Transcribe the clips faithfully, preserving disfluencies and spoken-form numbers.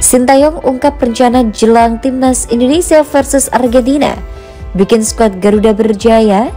Sintayong ungkap rencana jelang timnas Indonesia versus Argentina, bikin skuad Garuda berjaya.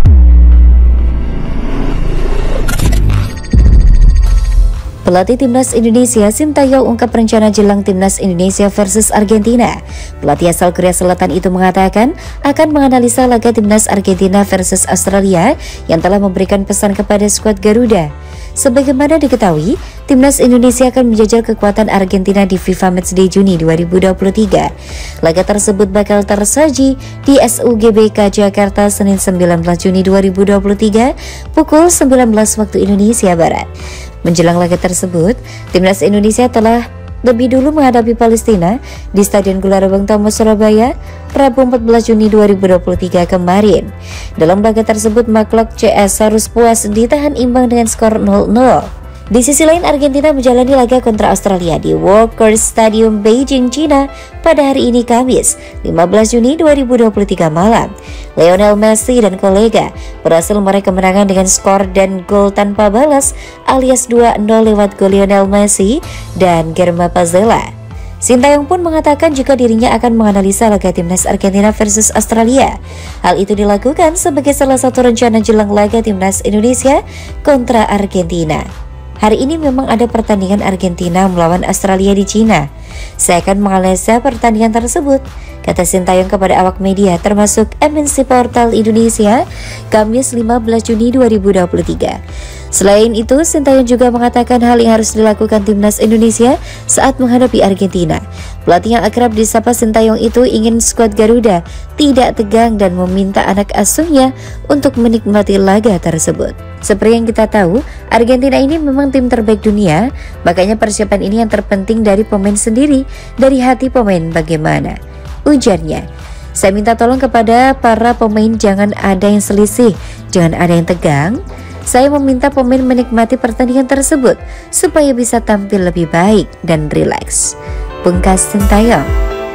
Pelatih timnas Indonesia Sintayong ungkap rencana jelang timnas Indonesia versus Argentina. Pelatih asal Korea Selatan itu mengatakan akan menganalisa laga timnas Argentina versus Australia yang telah memberikan pesan kepada skuad Garuda. Sebagaimana diketahui, timnas Indonesia akan menjajal kekuatan Argentina di FIFA Matchday Juni dua ribu dua puluh tiga. Laga tersebut bakal tersaji di S U G B K Jakarta Senin sembilan belas Juni dua ribu dua puluh tiga pukul sembilan belas waktu Indonesia Barat. Menjelang laga tersebut, timnas Indonesia telah lebih dulu menghadapi Palestina di Stadion Gelora Bung Tomo Surabaya Rabu empat belas Juni dua ribu dua puluh tiga kemarin. Dalam laga tersebut, Maklok C S harus puas ditahan imbang dengan skor nol nol. Di sisi lain, Argentina menjalani laga kontra Australia di Walker Stadium Beijing, China pada hari ini Kamis lima belas Juni dua ribu dua puluh tiga malam. Lionel Messi dan kolega berhasil meraih kemenangan dengan skor dan gol tanpa balas alias dua nol lewat gol Lionel Messi dan Germa Pazella. Sintayong pun mengatakan jika dirinya akan menganalisa laga timnas Argentina versus Australia. Hal itu dilakukan sebagai salah satu rencana jelang laga timnas Indonesia kontra Argentina. Hari ini memang ada pertandingan Argentina melawan Australia di Cina. Saya akan menganalisa pertandingan tersebut, kata Sintayong kepada awak media termasuk M N C Portal Indonesia Kamis lima belas Juni dua ribu dua puluh tiga. Selain itu, Sintayong juga mengatakan hal yang harus dilakukan timnas Indonesia saat menghadapi Argentina. Pelatih yang akrab disapa Sintayong itu ingin skuad Garuda tidak tegang dan meminta anak asuhnya untuk menikmati laga tersebut. Seperti yang kita tahu, Argentina ini memang tim terbaik dunia, makanya persiapan ini yang terpenting dari pemain sendiri, dari hati pemain bagaimana. Ujarnya, saya minta tolong kepada para pemain jangan ada yang selisih, jangan ada yang tegang. Saya meminta pemain menikmati pertandingan tersebut supaya bisa tampil lebih baik dan rileks. Pungkas Sintayong.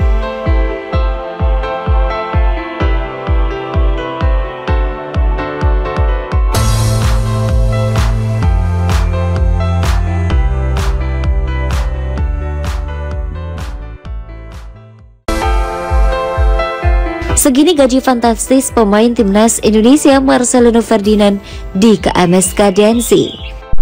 Segini gaji fantastis pemain timnas Indonesia Marcelino Ferdinand di K M S Kadensi.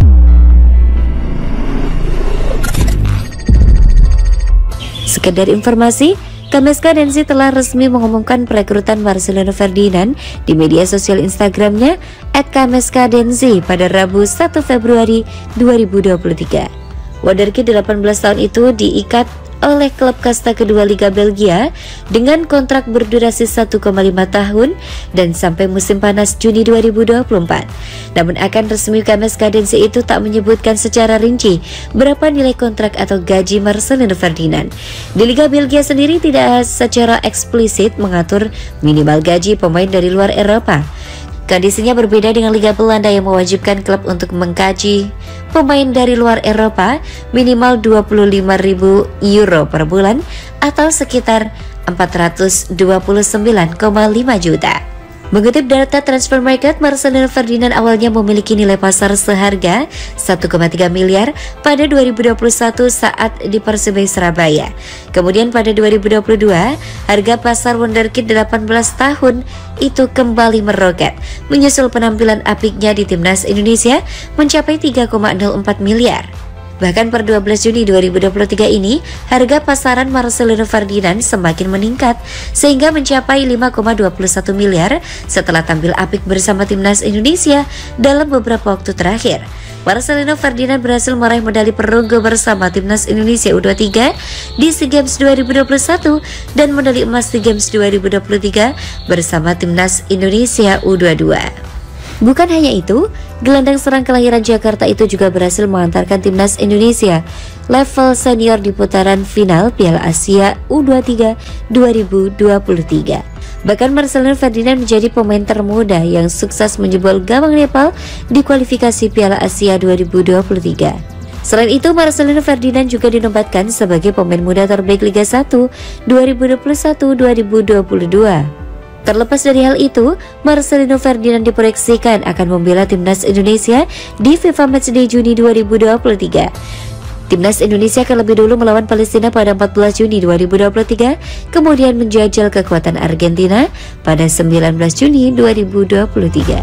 Sekedar informasi, K M S Kadensi telah resmi mengumumkan perekrutan Marcelino Ferdinand di media sosial Instagramnya et K M S Kadensi pada Rabu satu Februari dua ribu dua puluh tiga. Wonderkid delapan belas tahun itu diikat oleh klub kasta kedua Liga Belgia dengan kontrak berdurasi satu koma lima tahun dan sampai musim panas Juni dua ribu dua puluh empat. Namun akan resmi K M S Kadensi itu tak menyebutkan secara rinci berapa nilai kontrak atau gaji Marcelino Ferdinand. Di Liga Belgia sendiri tidak secara eksplisit mengatur minimal gaji pemain dari luar Eropa. Kondisinya berbeda dengan Liga Belanda yang mewajibkan klub untuk mengkaji pemain dari luar Eropa minimal dua puluh lima ribu euro per bulan atau sekitar empat ratus dua puluh sembilan koma lima juta. Mengutip data Transfer Market, Marcelino Ferdinand awalnya memiliki nilai pasar seharga satu koma tiga miliar pada dua ribu dua puluh satu saat di Persebaya Surabaya. Kemudian pada dua ribu dua puluh dua, harga pasar Wonderkid delapan belas tahun itu kembali meroket, menyusul penampilan apiknya di timnas Indonesia mencapai tiga koma nol empat miliar. Bahkan per dua belas Juni dua ribu dua puluh tiga ini, harga pasaran Marcelino Ferdinand semakin meningkat sehingga mencapai lima koma dua satu miliar setelah tampil apik bersama timnas Indonesia dalam beberapa waktu terakhir. Marcelino Ferdinand berhasil meraih medali perunggu bersama timnas Indonesia U dua puluh tiga di SEA Games dua ribu dua puluh satu dan medali emas SEA Games dua ribu dua puluh tiga bersama timnas Indonesia U dua puluh dua. Bukan hanya itu, gelandang serang kelahiran Jakarta itu juga berhasil mengantarkan timnas Indonesia level senior di putaran final Piala Asia U dua puluh tiga dua ribu dua puluh tiga. Bahkan Marcelino Ferdinand menjadi pemain termuda yang sukses menjebol gawang Nepal di kualifikasi Piala Asia dua ribu dua puluh tiga. Selain itu, Marcelino Ferdinand juga dinobatkan sebagai pemain muda terbaik Liga satu dua ribu dua puluh satu dua ribu dua puluh dua. Terlepas dari hal itu, Marcelino Ferdinand diproyeksikan akan membela timnas Indonesia di FIFA Matchday Juni dua ribu dua puluh tiga. Timnas Indonesia akan lebih dulu melawan Palestina pada empat belas Juni dua ribu dua puluh tiga, kemudian menjajal kekuatan Argentina pada sembilan belas Juni dua ribu dua puluh tiga.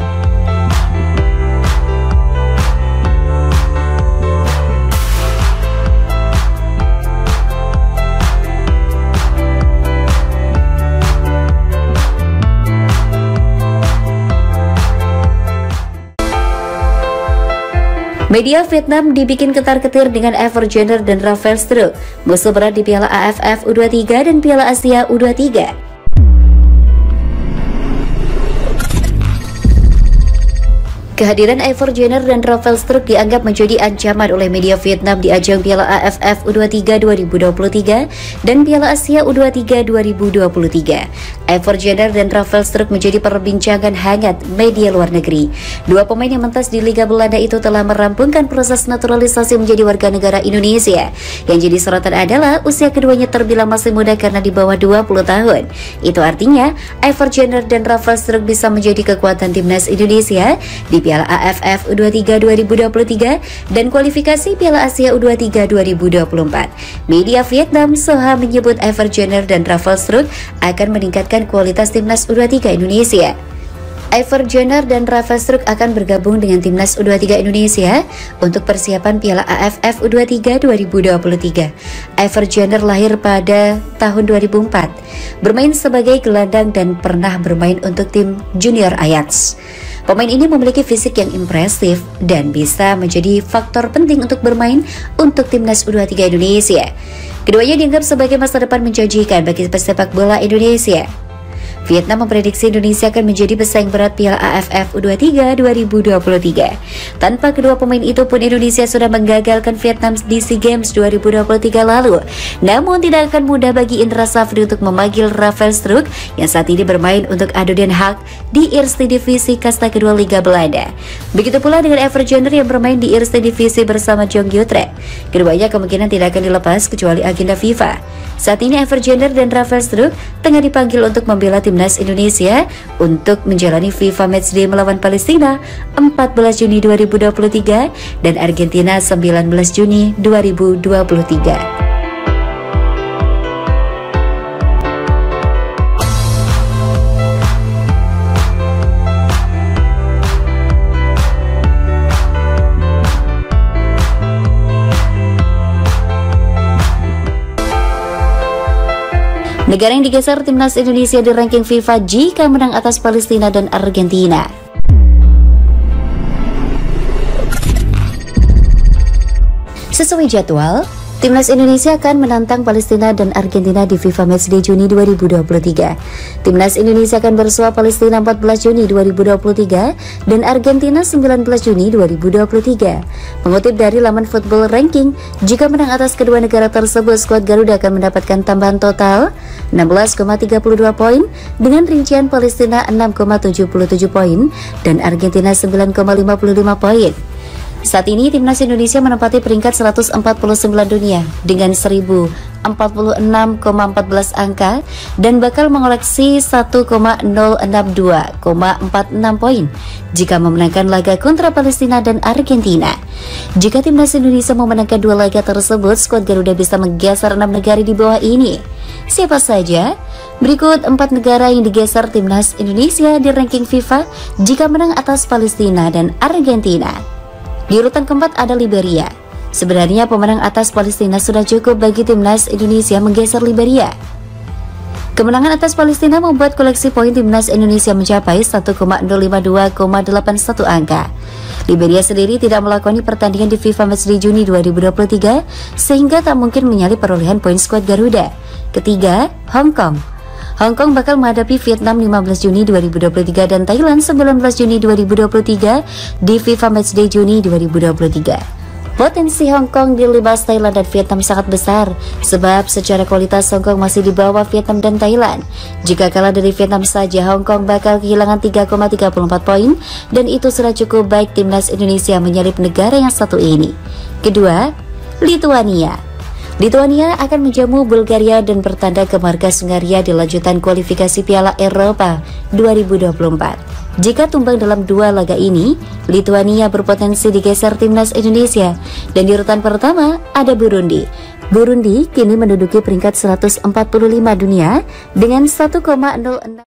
Media Vietnam dibikin ketar-ketir dengan Evergener dan Rafael Struijk, musuh berat di Piala A F F U dua puluh tiga dan Piala Asia U dua puluh tiga. Kehadiran Evergener dan Rafael Struijk dianggap menjadi ancaman oleh media Vietnam di ajang Piala A F F U dua puluh tiga dua ribu dua puluh tiga dan Piala Asia U dua puluh tiga dua ribu dua puluh tiga. Evergener dan Rafael Struijk menjadi perbincangan hangat media luar negeri. Dua pemain yang mentas di Liga Belanda itu telah merampungkan proses naturalisasi menjadi warga negara Indonesia. Yang jadi sorotan adalah usia keduanya terbilang masih muda karena di bawah dua puluh tahun. Itu artinya Evergener dan Rafael Struijk bisa menjadi kekuatan timnas Indonesia di Piala A F F U dua puluh tiga dua ribu dua puluh tiga dan kualifikasi Piala Asia U dua puluh tiga dua ribu dua puluh empat. Media Vietnam Soha menyebut Evergener dan Rafael Struijk akan meningkatkan kualitas timnas U dua puluh tiga Indonesia. Evergener dan Rafael Struijk akan bergabung dengan timnas U dua puluh tiga Indonesia untuk persiapan Piala A F F U dua puluh tiga dua ribu dua puluh tiga. Evergener lahir pada tahun dua ribu empat, bermain sebagai gelandang dan pernah bermain untuk tim junior Ajax. Pemain ini memiliki fisik yang impresif dan bisa menjadi faktor penting untuk bermain untuk timnas U dua puluh tiga Indonesia. Keduanya dianggap sebagai masa depan menjanjikan bagi pesepak bola Indonesia. Vietnam memprediksi Indonesia akan menjadi pesaing berat Piala A F F U dua puluh tiga dua ribu dua puluh tiga. Tanpa kedua pemain itu pun Indonesia sudah menggagalkan Vietnam di SEA Games dua ribu dua puluh tiga lalu. Namun tidak akan mudah bagi Indra Safri untuk memanggil Rafael Struijk yang saat ini bermain untuk A D O Den Haag di Eerste Divisi kasta kedua Liga Belanda. Begitu pula dengan Evergener yang bermain di Eerste Divisi bersama Jong Utrecht. Keduanya kemungkinan tidak akan dilepas kecuali agenda FIFA. Saat ini Evergener dan Rafael Struijk tengah dipanggil untuk membela timnas Indonesia untuk menjalani FIFA Matchday melawan Palestina empat belas Juni dua ribu dua puluh tiga dan Argentina sembilan belas Juni dua ribu dua puluh tiga. Negara yang digeser timnas Indonesia di ranking FIFA jika menang atas Palestina dan Argentina. Sesuai jadwal, timnas Indonesia akan menantang Palestina dan Argentina di FIFA Matchday Juni dua ribu dua puluh tiga. Timnas Indonesia akan bersua Palestina empat belas Juni dua ribu dua puluh tiga dan Argentina sembilan belas Juni dua ribu dua puluh tiga. Mengutip dari laman Football Ranking, jika menang atas kedua negara tersebut, skuad Garuda akan mendapatkan tambahan total enam belas koma tiga dua poin dengan rincian Palestina enam koma tujuh tujuh poin dan Argentina sembilan koma lima lima poin. Saat ini timnas Indonesia menempati peringkat seratus empat puluh sembilan dunia dengan seribu empat puluh enam koma empat belas angka dan bakal mengoleksi satu koma nol enam dua koma empat enam poin jika memenangkan laga kontra Palestina dan Argentina. Jika timnas Indonesia memenangkan dua laga tersebut, skuad Garuda bisa menggeser enam negara di bawah ini. Siapa saja? Berikut empat negara yang digeser timnas Indonesia di ranking FIFA jika menang atas Palestina dan Argentina. Di urutan keempat ada Liberia. Sebenarnya pemenang atas Palestina sudah cukup bagi timnas Indonesia menggeser Liberia. Kemenangan atas Palestina membuat koleksi poin timnas Indonesia mencapai satu koma nol lima dua koma delapan satu angka. Liberia sendiri tidak melakoni pertandingan di FIFA Matchday Juni dua ribu dua puluh tiga sehingga tak mungkin menyalip perolehan poin skuad Garuda. Ketiga, Hong Kong. Hong Kong bakal menghadapi Vietnam lima belas Juni dua ribu dua puluh tiga dan Thailand sembilan belas Juni dua ribu dua puluh tiga di FIFA Matchday Juni dua ribu dua puluh tiga. Potensi Hong Kong di libas Thailand dan Vietnam sangat besar, sebab secara kualitas Hong Kong masih di bawah Vietnam dan Thailand. Jika kalah dari Vietnam saja, Hong Kong bakal kehilangan tiga koma tiga empat poin, dan itu sudah cukup baik timnas Indonesia menyalip negara yang satu ini. Kedua, Lituania. Lituania akan menjamu Bulgaria dan bertanda ke markas Hungaria di lanjutan kualifikasi Piala Eropa dua ribu dua puluh empat. Jika tumbang dalam dua laga ini, Lituania berpotensi digeser timnas Indonesia. Dan di urutan pertama ada Burundi. Burundi kini menduduki peringkat seratus empat puluh lima dunia dengan satu koma nol enam